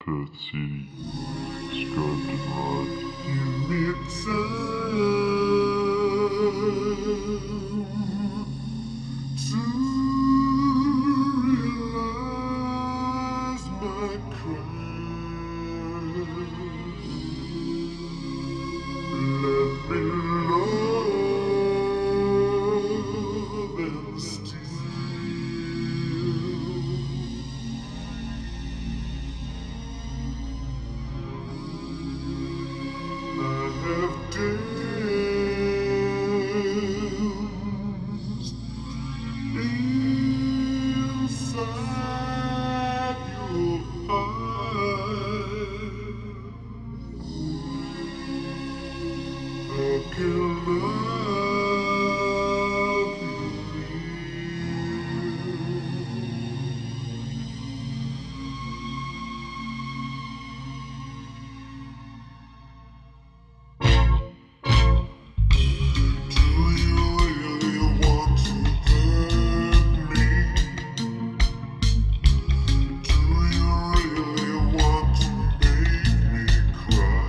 Perth City, Scobed Robed. Give me time to realize my crime. Let me love and steal. I have danced inside your eyes. How can love be real? Do you really want to hurt me? Do you really want to make me cry?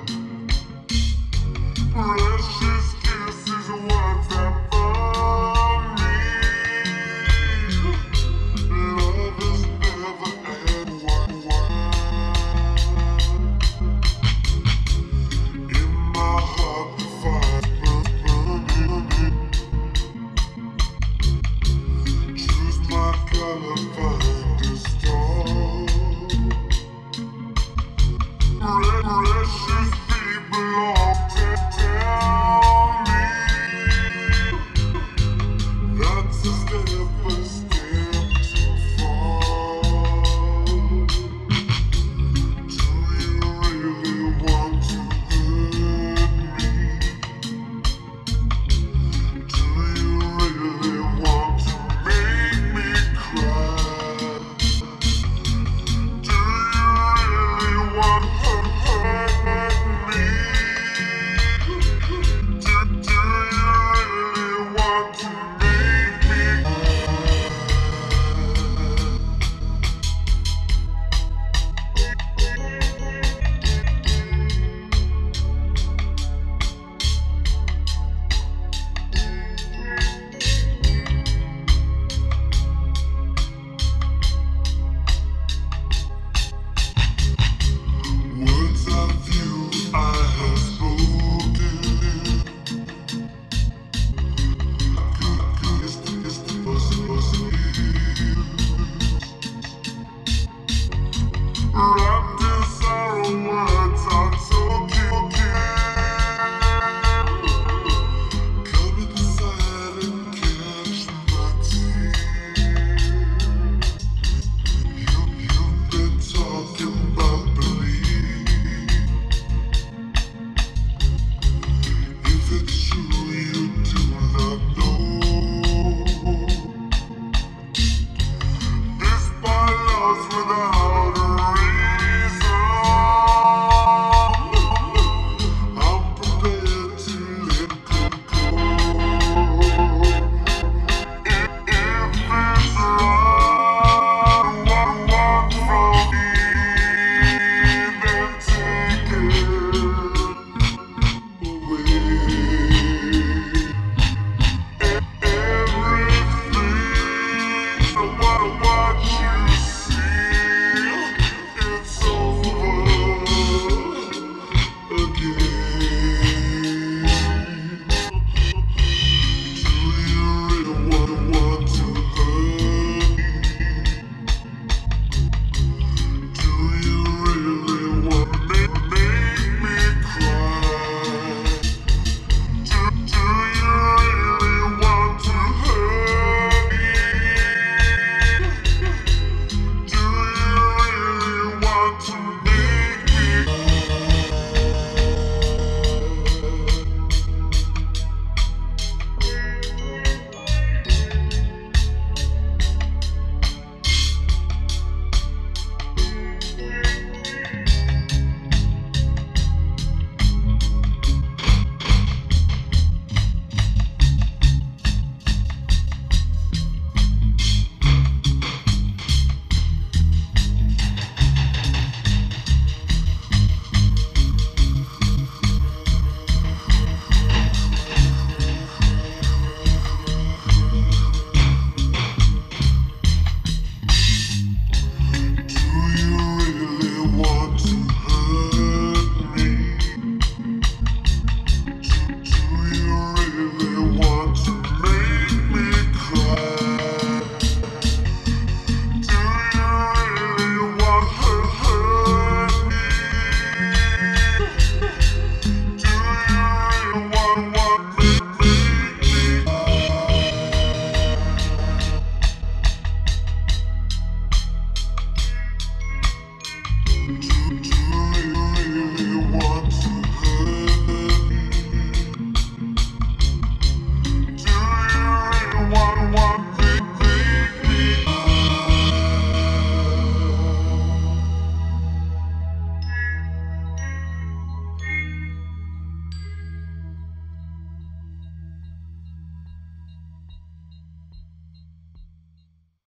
Precious kisses once and for me. Love has never had one. In my heart the fire's burning. Choose my color, find a star. Precious people all